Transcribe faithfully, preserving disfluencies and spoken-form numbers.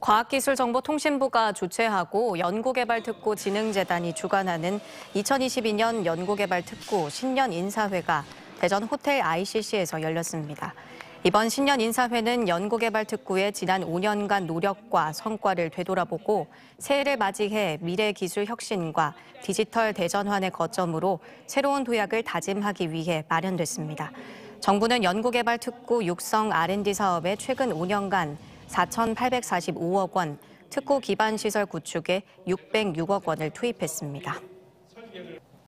과학기술정보통신부가 주최하고 연구개발특구진흥재단이 주관하는 이천이십이 년 연구개발특구 신년 인사회가 대전 호텔 아이씨씨에서 열렸습니다. 이번 신년 인사회는 연구개발특구의 지난 오 년간 노력과 성과를 되돌아보고 새해를 맞이해 미래기술 혁신과 디지털 대전환의 거점으로 새로운 도약을 다짐하기 위해 마련됐습니다. 정부는 연구개발특구 육성 알앤디 사업에 최근 오 년간 사천팔백사십오억 원, 특구 기반 시설 구축에 육백육억 원을 투입했습니다.